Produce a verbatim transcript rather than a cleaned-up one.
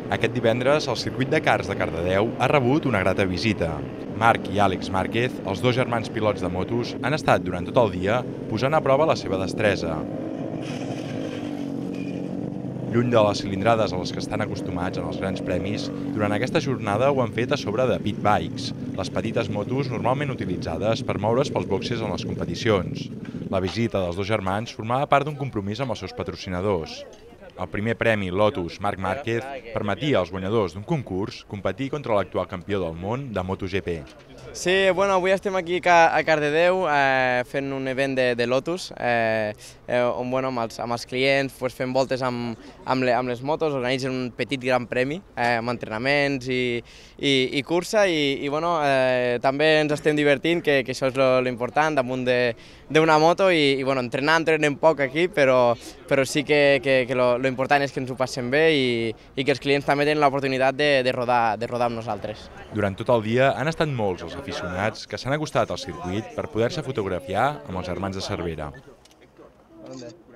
Aquest divendres, el circuit de karts de Cardedeu ha rebut una grata visita. Marc i Àlex Márquez, els dos germans pilots de motos, han estat durant tot el dia posant a prova la seva destresa. Lluny de les cilindrades a les que estan acostumats en els grans premis, durant aquesta jornada ho han fet a sobre de pit bikes, les petites motos normalment utilitzades per moure's pels boxes en les competicions. La visita dels dos germans formava part d'un compromís amb els seus patrocinadors. El primer premi Lotus Marc Márquez permetia als guanyadors d'un concurs competir contra l'actual campió del món de MotoGP. Sí, bueno, avui estem aquí a Cardedeu eh, fent un event de, de Lotus eh, eh, on bueno, amb, els, amb els clients pues, fem voltes amb, amb, le, amb les motos, organitzen un petit gran premi eh, amb entrenaments i, i, i cursa i, i bueno, eh, també ens estem divertint, que, que això és l'important damunt d'una moto i, i bueno, entrenar entrenem poc aquí, però, però sí que, que, que lo, lo important és que ens ho passem bé i, i que els clients també tenen l'oportunitat de, de, rodar, de rodar amb nosaltres. Durant tot el dia han estat molts els aficionats que s'han acostat al circuit per poder-se fotografiar amb els germans de Cervera.